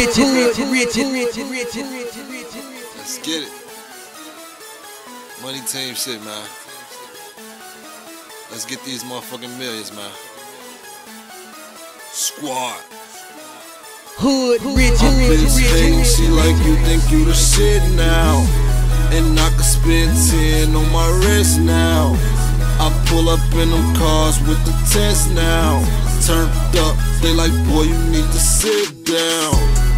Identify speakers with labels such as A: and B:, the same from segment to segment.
A: Let's get it. Money team shit, man. Let's get these motherfucking millions, man. Squad.
B: Hood rich.
A: My bitch hating, she like you think you the shit now. And I can spend 10 on my wrist now. I pull up in them cars with the tents now. Turned up, they like, boy, you need to sit down.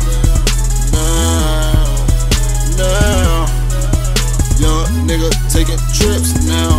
A: Now, young nigga taking trips now.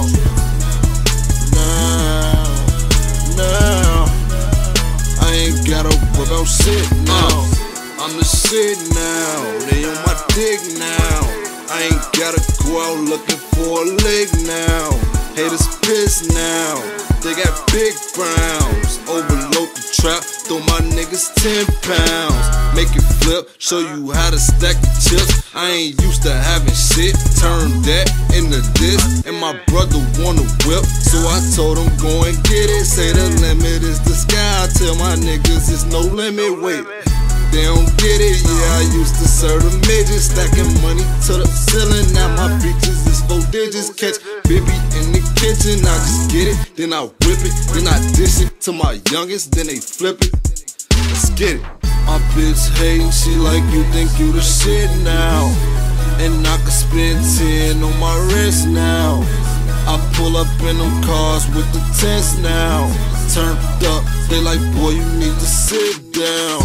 A: Now, I ain't gotta worry about shit now. I'm the shit now, they on my dick now. I ain't gotta go out looking for a leg now. Haters pissed now, they got big frowns. Overload the trap, throw my niggas 10 pounds. Make it flip, show you how to stack the chips. I ain't used to having shit, turn that into this. And my brother wanna whip, so I told him go and get it. Say the limit is the sky, I tell my niggas it's no limit, wait. They don't get it, yeah, I used to serve the midgets, stacking money to the ceiling. Now my features is 4 digits, catch baby in the kitchen. I just get it, then I whip it, then I dish it to my youngest, then they flip it. Let's get it. My bitch hating, she like you think you the shit now. And I can spend 10 on my wrist now. I pull up in them cars with the tents now. Turned up, they like, boy, you need to sit down.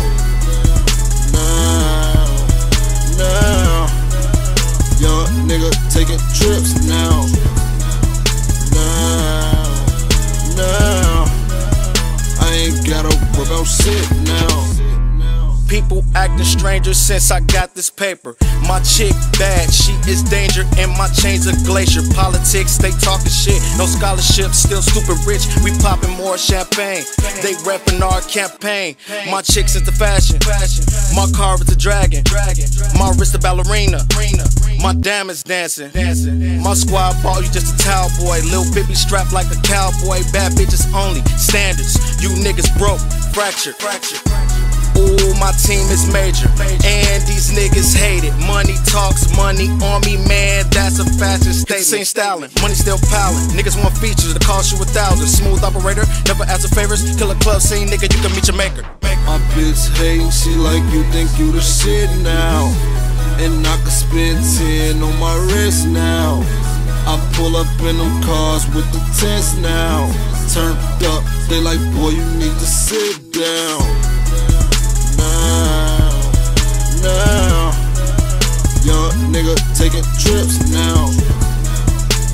A: Now, young nigga taking trips now. Now, I ain't gotta worry about shit now.
C: People acting stranger since I got this paper. My chick bad, she is danger, and my chains a glacier. Politics, they talking shit, no scholarship, still stupid rich. We popping more champagne, they repping our campaign. My chick's into fashion, my car is a dragon, my wrist a ballerina, my diamonds dancing. My squad ball, you just a towel boy. Lil Bibby strapped like a cowboy. Bad bitches only, standards. You niggas broke, fractured. Ooh, my team is major, and these niggas hate it. Money talks, money on me, man, that's a fashion statement. Same styling, money still piling. Niggas want features that cost you 1,000. Smooth operator, never ask for favors. Kill a club scene, nigga, you can meet your maker.
A: My bitch hating, she like you think you the shit now. And I can spend 10 on my wrist now. I pull up in them cars with the tents now. Turned up, they like, boy, you need to sit down. Now, young nigga taking trips now.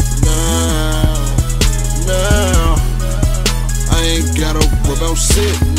A: Now, I ain't gotta worry about shit